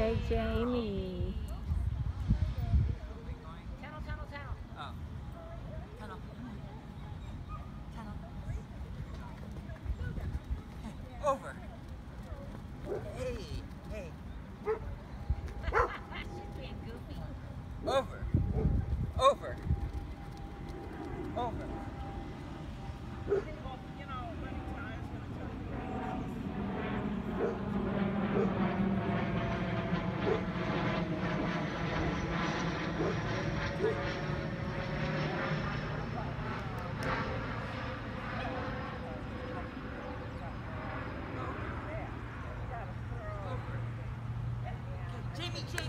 Hey, Jamie. Tunnel, tunnel, tunnel. Oh. Tunnel. Tunnel. Hey, over. Hey, hey. She's being goofy. Over. Over. Over. Jamie, Jamie.